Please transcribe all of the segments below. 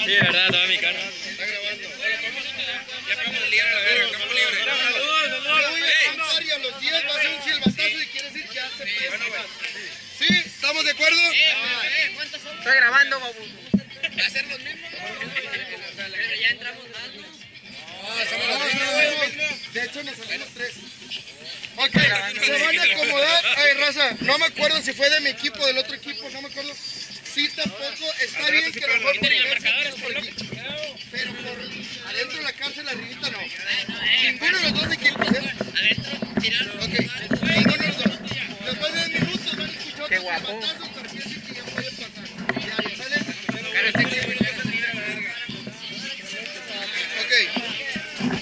Sí, verdad, toda mi cara. Está grabando. Ya podemos liar a la verga, campo libre. Yo voy a contar y a los 10 va a ser un silbatazo y quiere decir que ya se puede jugar. ¿Sí? ¿Estamos de acuerdo? ¿Cuántos son? Estoy grabando, babu. ¿Va a ser los mismos? Pero ya entramos más, ¿no? Somos los mismos. De hecho, nos salimos 3. Ok, se van a acomodar. Ay, raza, no me acuerdo si fue de mi equipo o del otro equipo, no me acuerdo. Sí, tampoco está bien que a lo mejor por aquí. Pero por adentro de la cárcel, arribita no. Ninguno de los dos equipos, ¿eh? Adentro, tiraron. Ok, ninguno de los dos. Después de 10 minutos van a escuchar Qué otros guapo. silbatazos para que decir que ya pueden pasar. Ya, ¿sale? Pero este equipo no va a liar a la verga. Ok.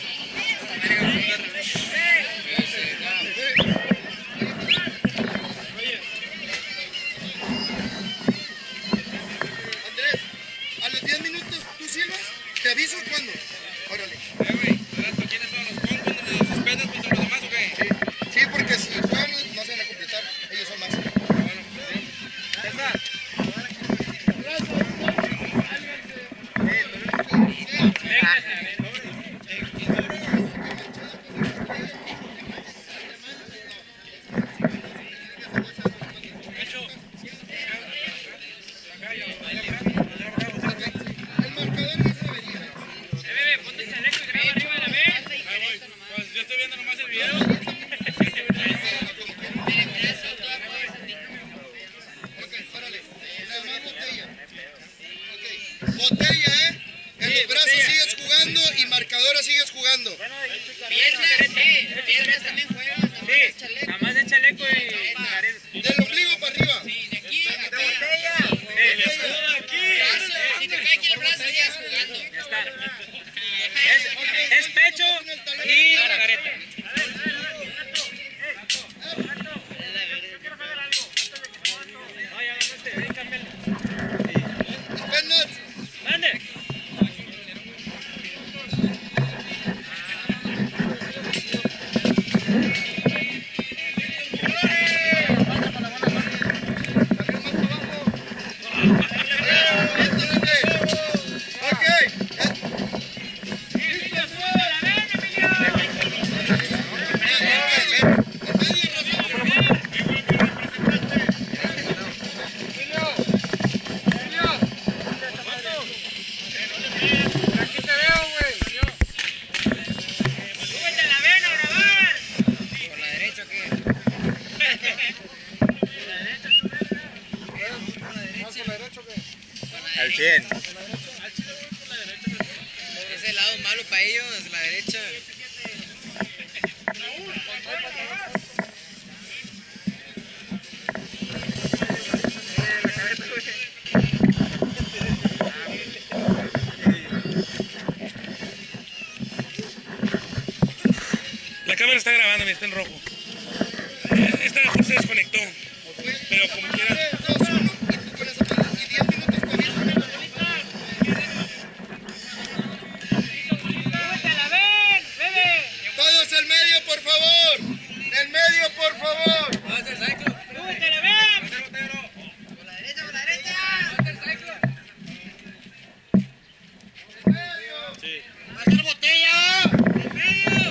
Andrés, a los 10 minutos tú silbas, te aviso cuándo. Órale. Güey, ¿quiénes son los pon cuando los suspendes contra los demás o qué? Sí, porque si juegan no se van a completar, ellos son más. El marcador no se vería. Ponte el chaleco y graba arriba de la vez. Pues yo estoy viendo nomás el video. Ok, órale. Nada más botella. Ok. Botella, ¿eh? En los brazos sigues jugando y marcadora sigues jugando. Piernas también juegan. Sí, nada más el chaleco y... Del ombligo para arriba. De aquí a acá. Sí. Si te cae aquí el brazo, sigues jugando. Ya está. Es pecho y careta. No, ya ganaste, ven, cámbialo. Piernas. ¡Ande! Al 100. Es el lado malo para ellos, la derecha. La cámara está grabando, mira, está en rojo. Esta mejor se desconectó. Pero como quiera. 3, 2, 1 y tú con esa mano. Y 10 minutos te aviso. Todos al medio, por favor. El medio, por favor. ¿Va a hacer cyclo? El medio. ¿Va a hacer botella? El medio.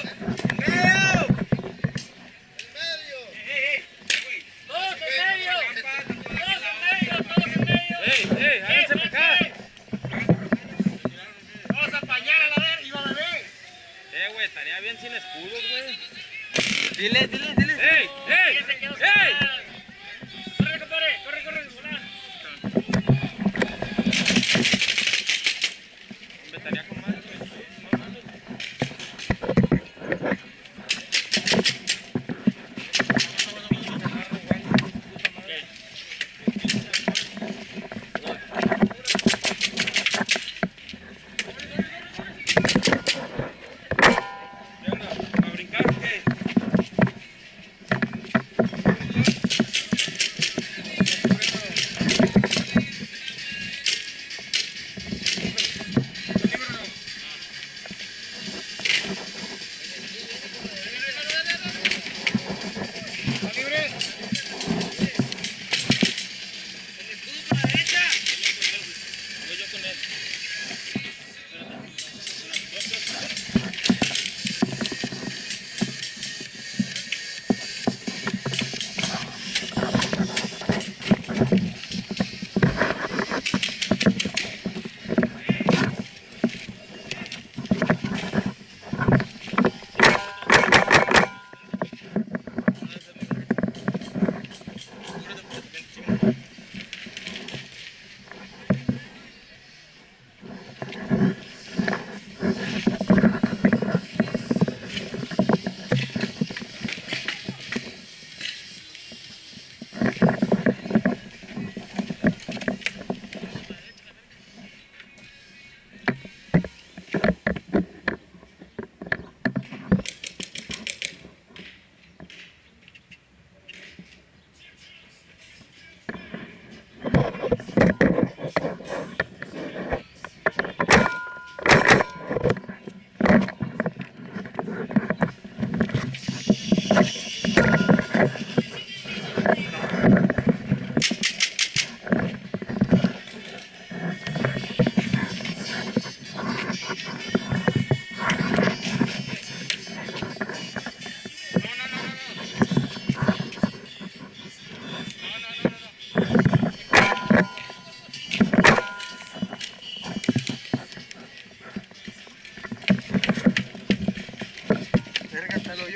¡Ey, háganse para acá! Vamos a apañar a la verga y va a beber. Güey, estaría bien sin escudos, güey. Dile. ¡Ey! ¡Ey! Corre, compadre, corre, volar. Hombre, estaría con madre, güey. ¿Qué onda? ¿A brincar o qué?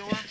agua.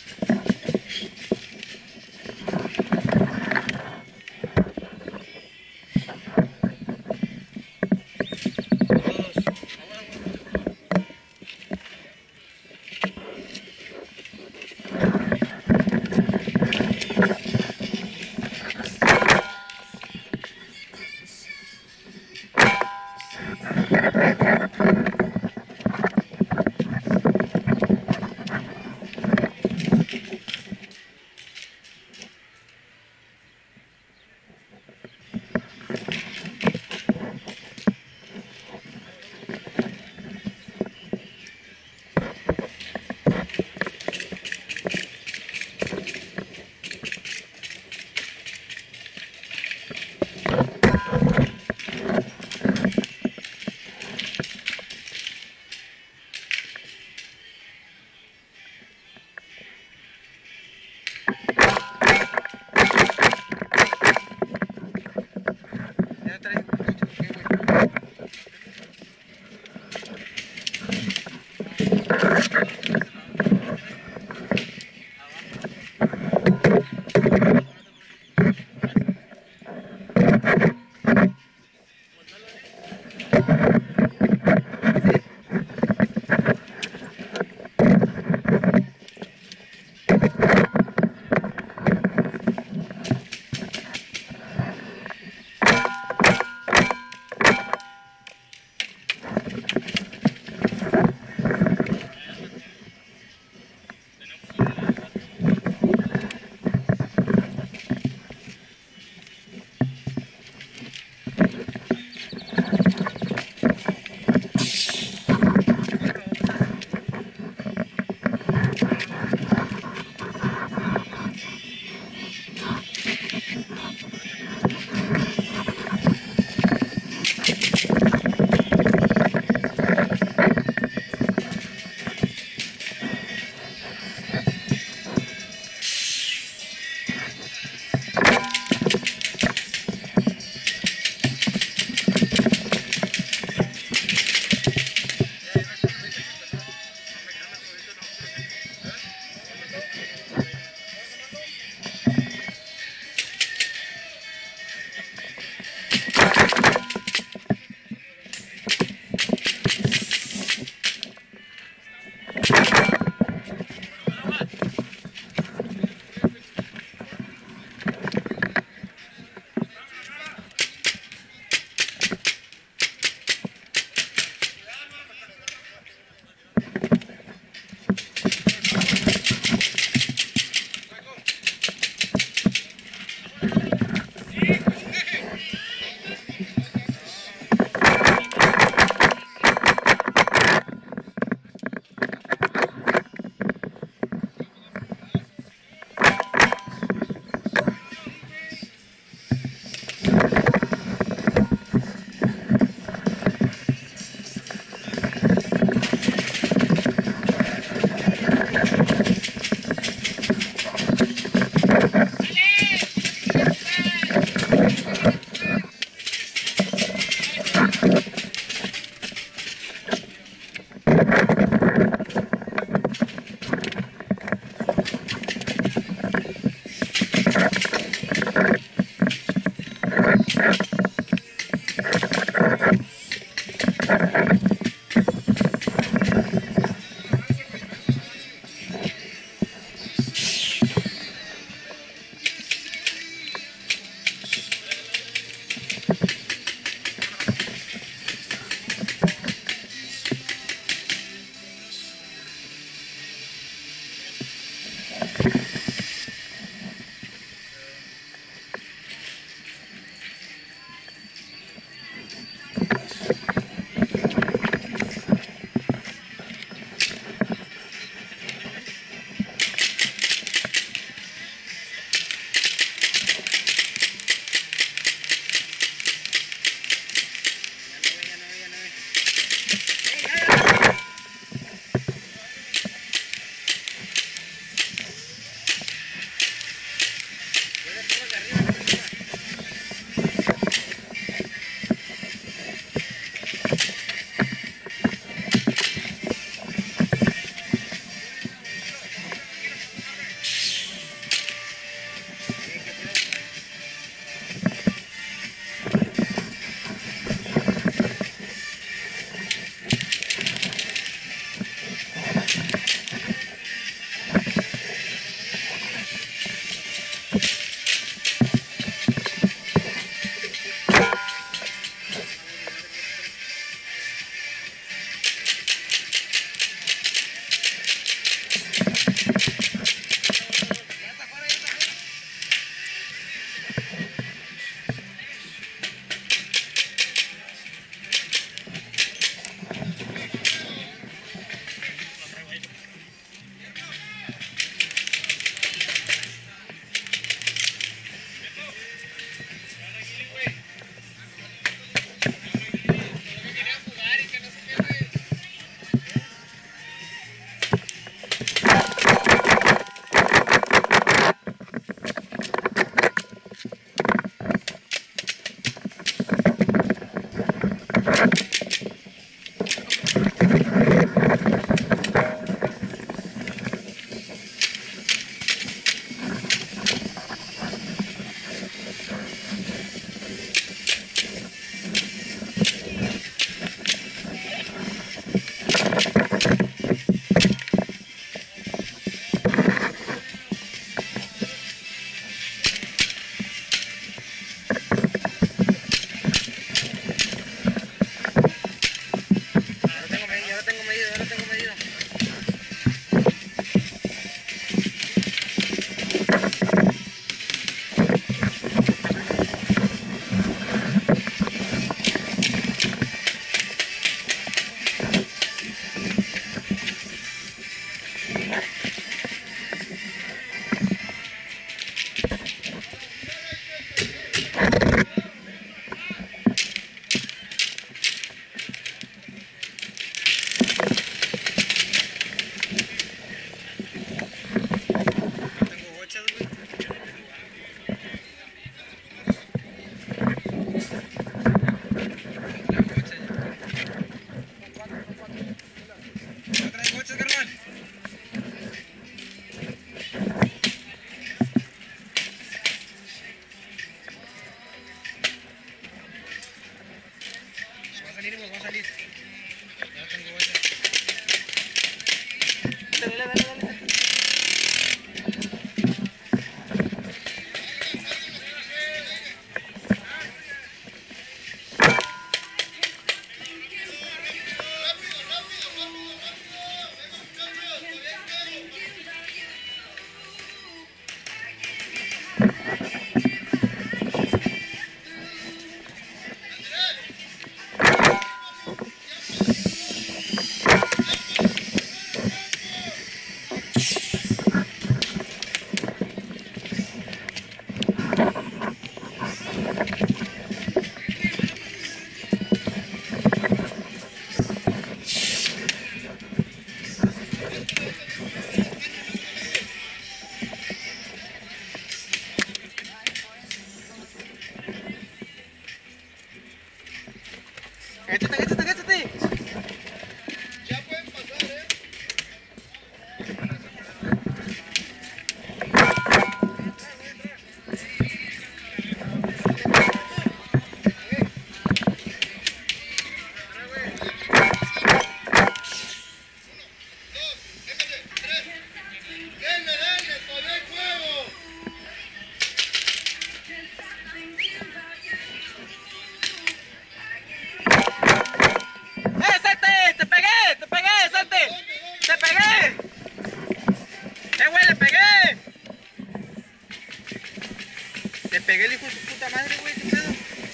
pegué el hijo de su puta madre, güey, ¿qué pedo?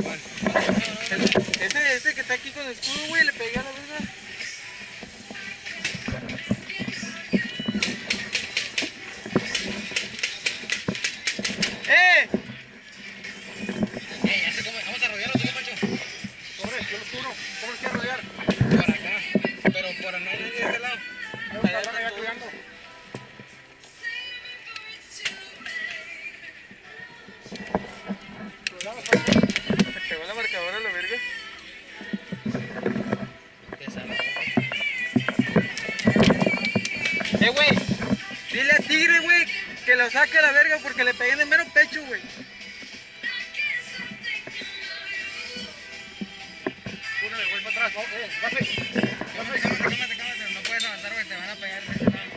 Ese que está aquí con el escudo, güey, le pegué a la verga. ¡Eh! Ya sé cómo, vamos a rodearlo, ¿tú qué, Pancho? Corre, yo los cubro. ¿Cómo los quiero rodear? Por acá, pero por no ir de este lado. Allá están allá cuidando. Me pegó la marcadora a la verga. Güey, dile a Tigre, güey, que lo saque a la verga porque le pegué en el mero pecho, güey. Uno me voy para atrás. Pase. Cálmate, no puedes avanzar, güey, te van a pegar de este lado.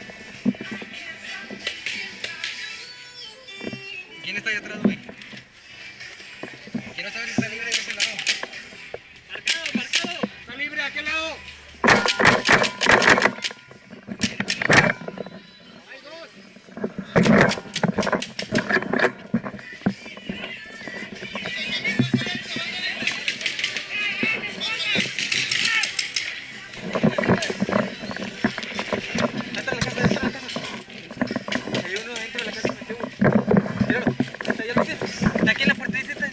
¿Quién está ahí atrás, güey? Quiero saber si está libre de ese lado. Marcado. Está libre, ¿a qué lado? Entra a la casa, entra a la casa. Hay uno dentro de la casa, metió, güey. Míralo, está, ya lo hice. Está aquí en la puerta, dice, está.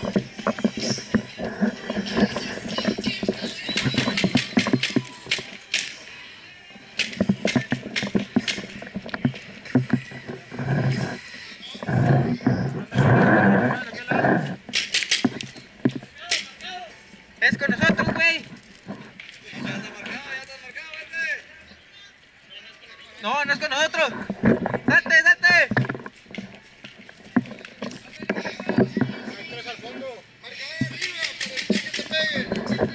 Es con nosotros, güey. No, no es con nosotros. ¡Salte, salte! Tres al fondo. Marcador arriba, para evitar que te peguen.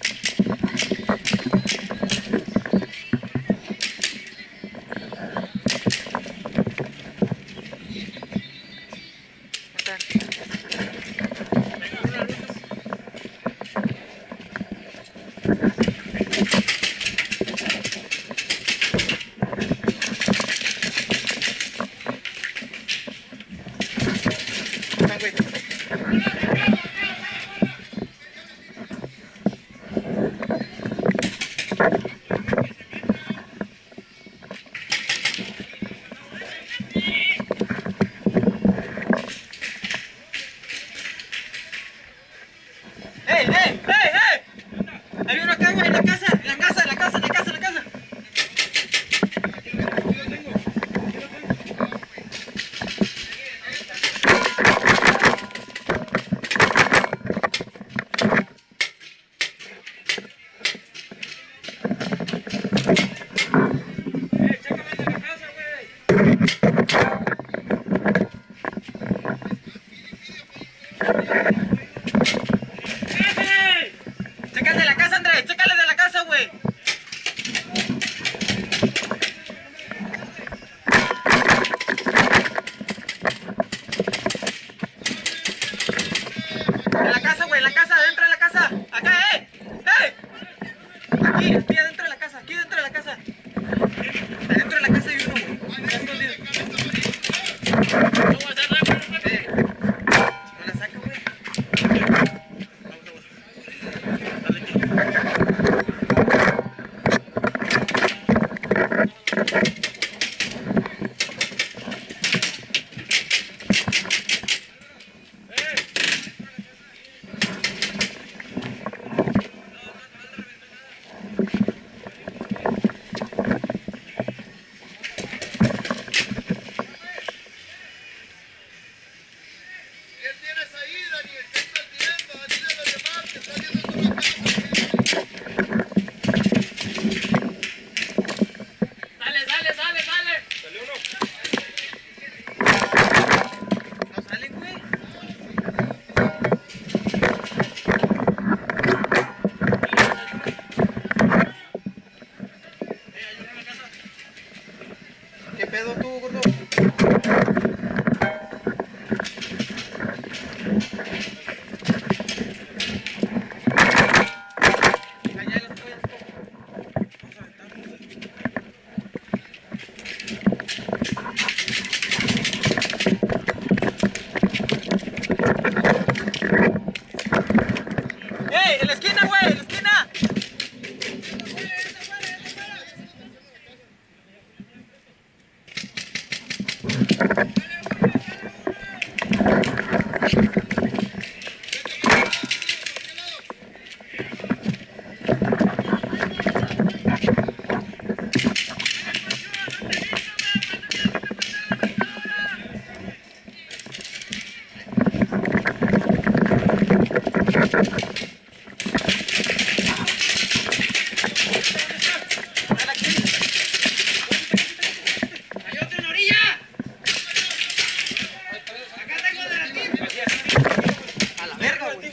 Están, güey. ¡Ey, ey, ey, ey! Hay uno acá, güey, en la casa, en la casa, en la casa, en la casa, en la casa. Chécale de la casa, Andrés, chécale de la casa, güey. En la casa, güey, en la casa, dentro de la casa. Acá, Aquí, aquí adentro de la casa, aquí dentro de la casa. Adentro de la casa hay uno, güey. Está escondido. No la saca, güey. ¡Hay otro en la orilla! ¡Acá tengo de la team! A la verga, güey.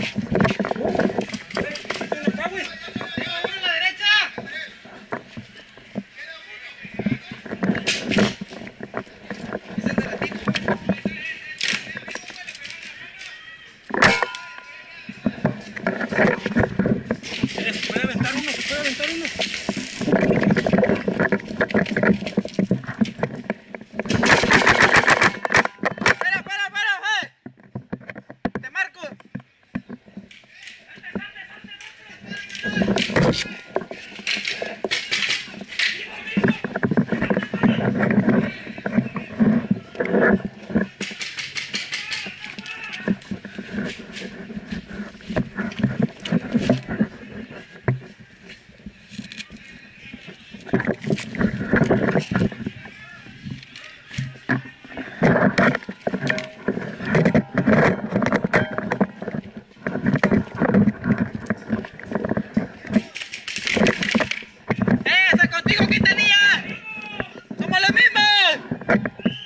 ¡Tengo uno en la derecha! Ese es de la team. Se puede aventar uno, se puede aventar uno. ¡Para! ¡Te marco! ¡Esa contigo, Quintanilla! ¡Somos los mismos!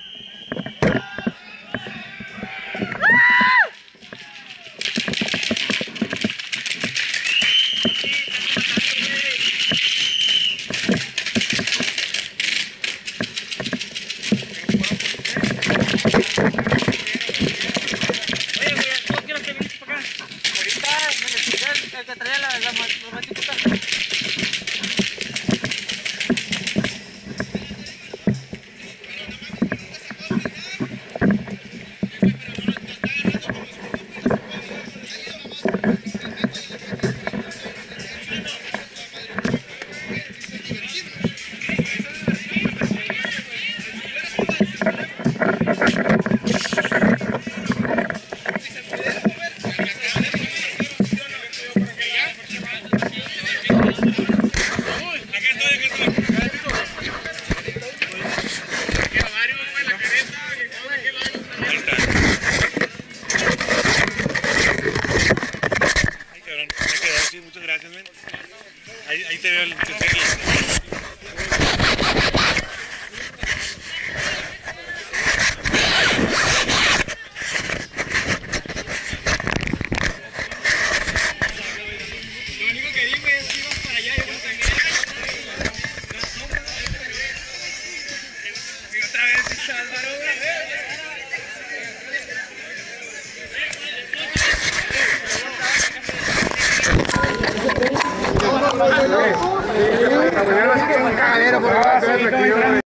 Oye, güey, ¿tú quieres que viniste para acá? Ahorita me le puse el que traía la matituca. Ahí está. Ay, cabrón, me quedó así, muchas gracias, men. Ahí te veo el